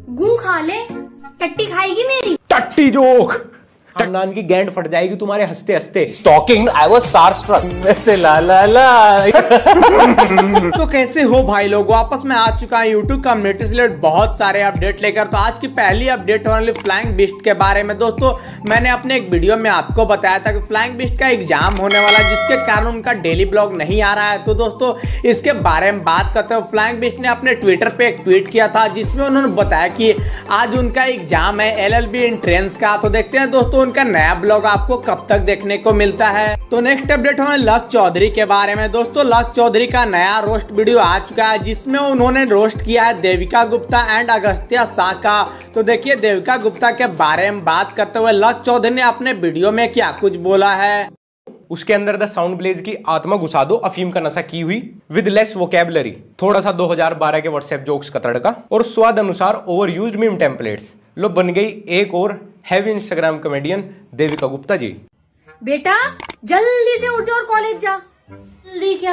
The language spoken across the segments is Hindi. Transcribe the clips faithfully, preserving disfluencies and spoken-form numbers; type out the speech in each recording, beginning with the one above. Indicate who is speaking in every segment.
Speaker 1: गू खा ले, टट्टी खाएगी मेरी।
Speaker 2: टट्टी जोक, खानदान की गैंड फट जाएगी तुम्हारे हंसते हंसते।
Speaker 3: Stalking, I was starstruck. वैसे ला ला ला।
Speaker 4: तो कैसे हो भाई लोग, वापस मैं आ चुका हूँ यूट्यूब कम्युनिटी से रिलेटेड बहुत सारे अपडेट लेकर। तो आज की पहली अपडेट होने वाली फ्लाइंग बिस्ट के बारे में। दोस्तों मैंने अपने एक वीडियो में आपको बताया था कि फ्लाइंग बिस्ट का एग्जाम होने वाला है, जिसके कारण उनका डेली ब्लॉग नहीं आ रहा है। तो दोस्तों इसके बारे में बात करते हुए फ्लाइंग बिस्ट ने अपने ट्विटर पे एक ट्वीट किया था, जिसमें उन्होंने बताया कि आज उनका एग्जाम है एल एल बी एंट्रेंस का। तो देखते हैं दोस्तों उनका नया ब्लॉग आपको कब तक देखने को मिलता है। तो नेक्स्ट अपडेट होने लक चौधरी के बारे में। दोस्तों लक चौधरी का नया रोस्ट वीडियो आ चुका है, जिसमें उन्होंने रोस्ट किया है देविका गुप्ता एंड अगस्त्या शाह का। तो देखिए देविका गुप्ता के बारे में बात करते हुए लक चौधरी ने अपने वीडियो में क्या कुछ बोला है।
Speaker 2: उसके अंदर द साउंड ब्लेज की आत्मा घुसा दो, अफीम का नशा की हुई, विद लेस वोकैबुलरी, थोड़ा सा दो हज़ार बारह के व्हाट्सएप जोक्स का तड़का और स्वाद अनुसार ओवर यूज्ड मीम टेम्पलेट्स। लो बन गई एक और heavy Instagram comedian Devika Gupta ji.
Speaker 1: बेटा जल्दी से उठ जा और कॉलेज जा। जल्दी क्या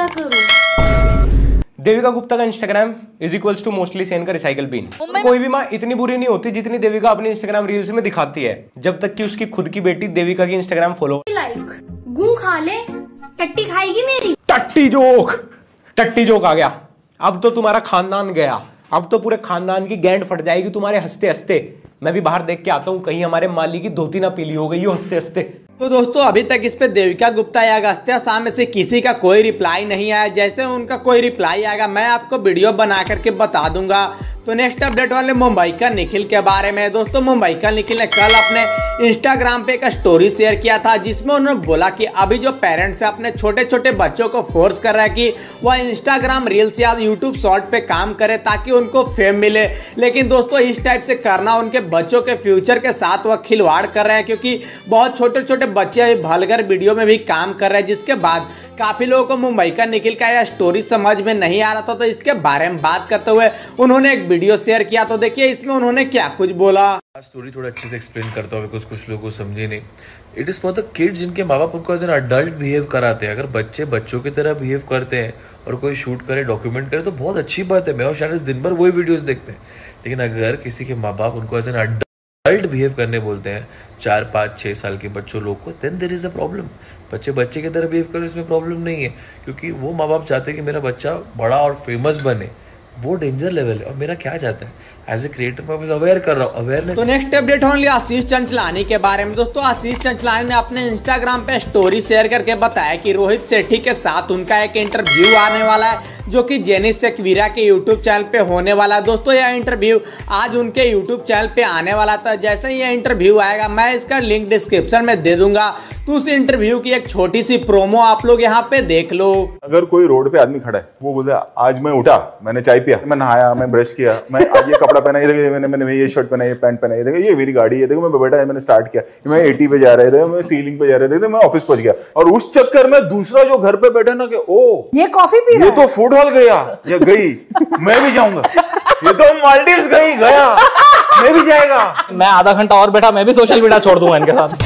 Speaker 1: करूं?
Speaker 2: देविका गुप्ता का Instagram is equals to mostly सेन का रिसाइकल बिन। कोई भी माँ इतनी बुरी नहीं होती जितनी देविका अपनी इंस्टाग्राम रील्स में दिखाती है, जब तक कि उसकी खुद की बेटी देविका की इंस्टाग्राम फॉलो।
Speaker 1: लाइक गू खा ले, टट्टी खाएगी मेरी।
Speaker 2: टट्टी जोक, टट्टी जोक आ गया। अब तो तुम्हारा खानदान गया, अब तो पूरे खानदान की गैंड फट जाएगी तुम्हारे हंसते हंसते। मैं भी बाहर देख के आता हूँ, कहीं हमारे माली की धोती ना पीली हो गई हो हंसते हंसते।
Speaker 4: तो दोस्तों अभी तक इस पे देविका गुप्ता या अगस्त्या शाह में से किसी का कोई रिप्लाई नहीं आया। जैसे उनका कोई रिप्लाई आएगा मैं आपको वीडियो बना करके बता दूंगा। तो नेक्स्ट अपडेट वाले मुंबई का निखिल के बारे में। दोस्तों मुंबई का निखिल ने कल अपने इंस्टाग्राम पे एक स्टोरी शेयर किया था, जिसमें उन्होंने बोला कि अभी जो पेरेंट्स है अपने छोटे छोटे बच्चों को फोर्स कर रहा है कि वह इंस्टाग्राम रील्स या यूट्यूब शॉर्ट पे काम करे ताकि उनको फेम मिले। लेकिन दोस्तों इस टाइप से करना उनके बच्चों के फ्यूचर के साथ वह खिलवाड़ कर रहे हैं, क्योंकि बहुत छोटे छोटे बच्चे अभी भलगर वीडियो में भी काम कर रहे हैं। जिसके बाद काफी लोगों को मुंबई का निखिल का यह स्टोरी समझ में नहीं आ रहा था। तो इसके बारे में बात करते हुए उन्होंने एक वीडियो शेयर किया। तो देखिए इसमें उन्होंने क्या कुछ बोला।
Speaker 5: स्टोरी थोड़ा अच्छे से एक्सप्लेन करता हूँ, कुछ कुछ लोगों को समझे नहीं। It is for the kids जिनके माँ बाप उनको एज एन अडल्ट बिहेव कराते हैं। अगर बच्चे बच्चों की तरह बिहेव करते हैं और कोई शूट करे डॉक्यूमेंट करे तो बहुत अच्छी बात है। मैं और शायद दिन भर वही वीडियोस देखते हैं। लेकिन अगर किसी के माँ बाप उनको एज एन अडल्ट बिहेव करने बोलते हैं चार पाँच छः साल के बच्चों लोग को, then there is a problem. बच्चे बच्चे की तरह बिहेव करो, इसमें प्रॉब्लम नहीं है, क्योंकि वो माँ बाप चाहते हैं कि मेरा बच्चा बड़ा और फेमस बने। वो डेंजर लेवल है। और मेरा क्या चाहता है एज ए क्रिएटर, मैं बस अवेयर कर रहा हूँ, अवेयरनेस।
Speaker 4: तो नेक्स्ट अपडेट होने लिया आशीष चंचलानी के बारे में। दोस्तों आशीष चंचलानी ने अपने इंस्टाग्राम पे स्टोरी शेयर करके बताया कि रोहित सेठी के साथ उनका एक इंटरव्यू आने वाला है, जो कि जेनिस सेक्विरा के यूट्यूब चैनल पे होने वाला है। दोस्तों यह इंटरव्यू आज उनके यूट्यूब चैनल पे आने वाला था। जैसे ही यह इंटरव्यू आएगा मैं इसका लिंक डिस्क्रिप्शन में दे दूंगा। तो उस इंटरव्यू की एक छोटी सी प्रोमो आप लोग यहाँ पे देख लो।
Speaker 6: अगर कोई रोड पे आदमी खड़ा है, वो बोलता है आज मैं उठा, मैंने चाय पिया, मैं नहाया, मैं ब्रश किया, मैं आज ये कपड़ा पहना, ये मैंने मैंने ये शर्ट पहना, ये पैंट पहना, ये देखो ये मेरी गाड़ी है, देखो मैं बैठा है, मैंने स्टार्ट किया, मैं एटी पे जा रहा था, मैं सीलिंग पे जा रहा था, मैं ऑफिस पहुंच गया। और उस चक्कर में दूसरा जो घर पे बैठा ना कि ओ
Speaker 7: ये कॉफी पी रहा है,
Speaker 6: ये तो फूड हॉल गया या गई, मैं भी जाऊंगा, ये तो मालदीव्स गई गया, मैं भी जाएगा।
Speaker 3: मैं आधा घंटा और बैठा, मैं भी सोशल मीडिया छोड़ दूंगा इनके साथ।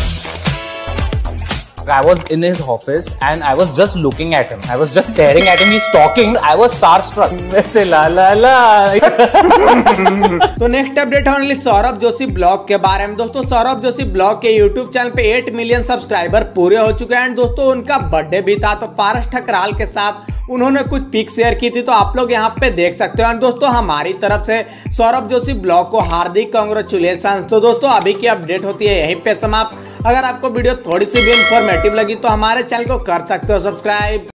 Speaker 3: I was in his office and I was just looking at him. I was just staring at him. He's talking. I was starstruck. वैसे ला ला ला।
Speaker 4: तो नेक्स्ट अपडेट होने वाली सौरभ जोशी ब्लॉग के बारे में। दोस्तों सौरभ जोशी ब्लॉग के यूट्यूब चैनल पे आठ मिलियन सब्सक्राइबर पूरे हो चुके हैं। एंड दोस्तों उनका बर्थडे भी था, तो पारस ठकराल के साथ उन्होंने कुछ पिक शेयर की थी, तो आप लोग यहाँ पे देख सकते हो। और दोस्तों हमारी तरफ से सौरभ जोशी ब्लॉग को हार्दिक कांग्रेचुलेशन। तो दोस्तों अभी की अपडेट होती है यहीं पे समाप्त। अगर आपको वीडियो थोड़ी सी भी इंफॉर्मेटिव लगी तो हमारे चैनल को कर सकते हो सब्सक्राइब।